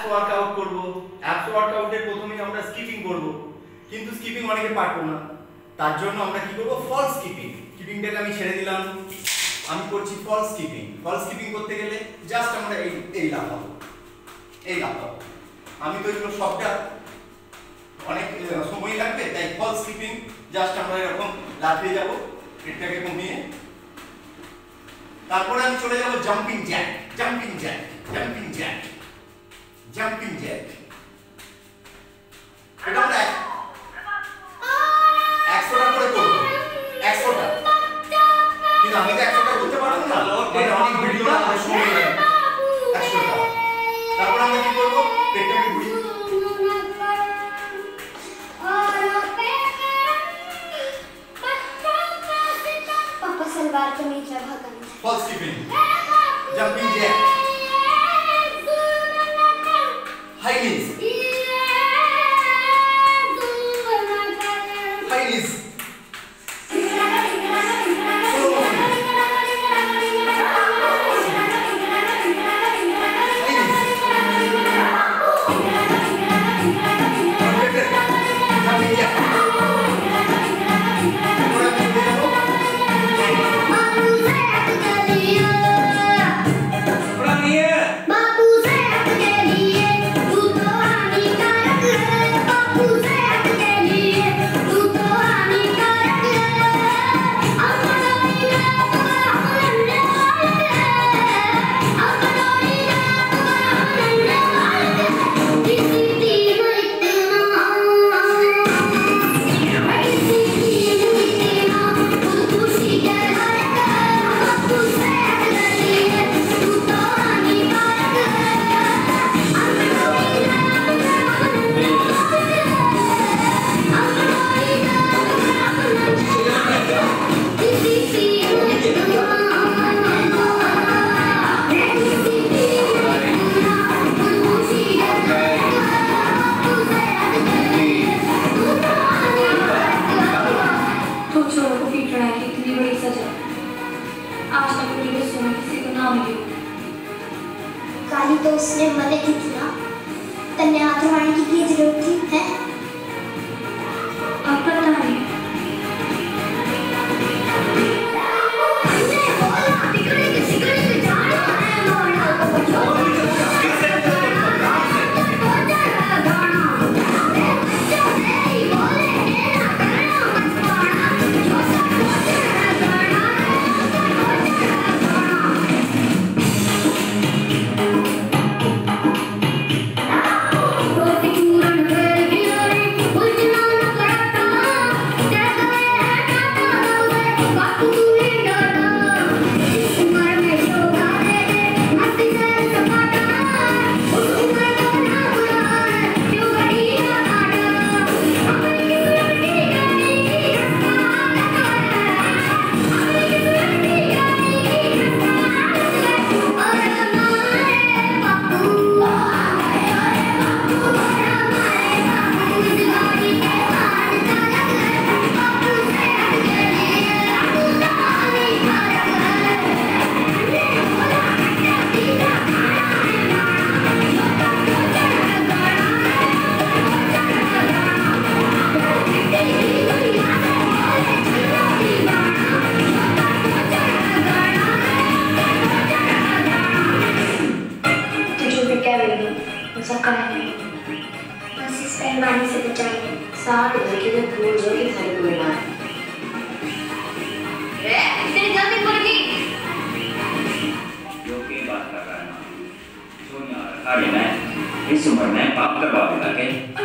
Workout করব। Apps ওয়ার্কআউটের প্রথমেই আমরা স্কিপিং করব, কিন্তু স্কিপিং অনেকে পারবো না। তার জন্য আমরা কি করব, ফলস স্কিপিং। স্কিপিংটাকে আমি ছেড়ে দিলাম, আমি করছি ফলস স্কিপিং। ফলস স্কিপিং করতে গেলে জাস্ট আমরা এই লাফাবো, এই লাফাবো। আমি তো এগুলো সবটা অনেক সময় লাগবে, তাই ফলস স্কিপিং জাস্ট আমরা এরকম লাফিয়ে যাব, পেটটাকে কমিয়ে। তারপরে আমি চলে যাব jumping jack, jumping jack, jumping jack, jumping jack. এটা আমরা 100টা করে করব, 100টা। কিন্তু আমি তো 100টা করতে পারবো না, মানে অনেক ভিডিও আমার সময় লাগে। 100টা। তারপর আমরা কি করব, পেটটাকে ঘুরিয়ে सलवार कमीज लगा कर falls skipping, jumping jack, high knees, high knees, काली तो उसने मदद की थी ना, तन्ने हाथ उठाने की जरूरत थी है? अब पता नहीं। इस उम्र में बाप का बाप लगा के